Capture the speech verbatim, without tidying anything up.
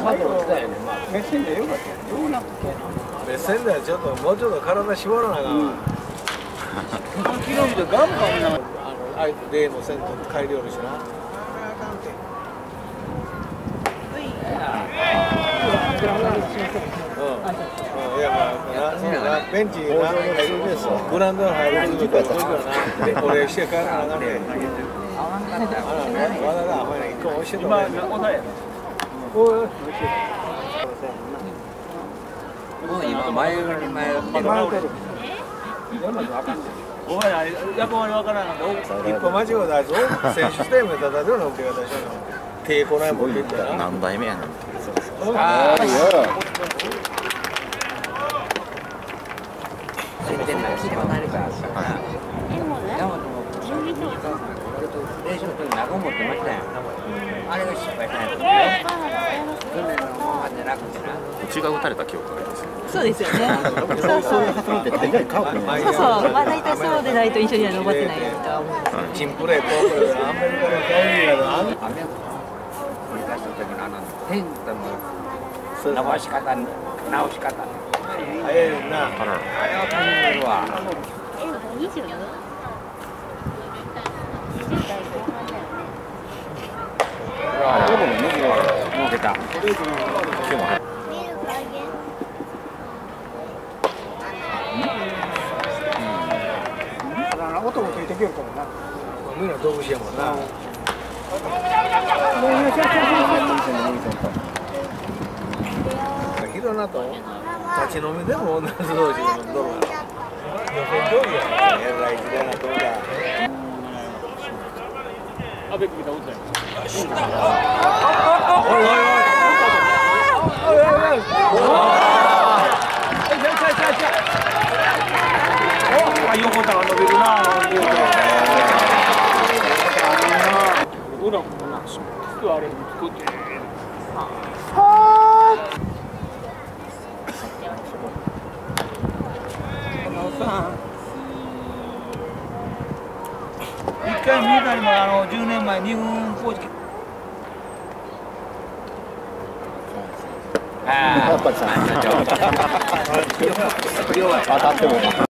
まだ落ちたよね。目線でよかったよ。どうなって目線ではちょっともうちょっと体絞らなあかんわ。キロ見てガンガンなあのあいつ例の線と改良るしな。いやまあなベンチなグラウンドに入る時からな俺して帰らなあかんねん。あのね和田がお前一個教えてもらえる。 今前より前より前よりお前ら役割わからんので一歩間違うたやつを選手ステームでたたるような受け方しようの。手こないもん言ったら何代目やねん。 ああいや。 全然ない。聞いてないから。ヤマトも割と練習の時長持ってましたよ。あれが失敗したんやけどね。去年のままでなくてな。 うちが打たれた記憶があります。 そうですよね。そうそう。そうそう。まあ大体そうでないと印象には残ってないとは思うんです。 チンプレーとアメリカの会議やのあん繰り返した時のあのテントの直し方直し方。 早いな。 あれは大変だわ。 にじゅう？ あ、どこもね、もう出た。今日も。 音もついてくるからな。みんな動物やもんな。広なと立ち飲みでも同じ同士で飲んどるから。予選通りやからえらい時代なとこだ。あべきみたいなことだよ。おいおいおい。おいおいおい。おい横田が伸びるな。ほら、あれ作って。一回見たにもあのじゅうねんまえ二軍コーチ。 ああ、やっぱりさ、当たっても。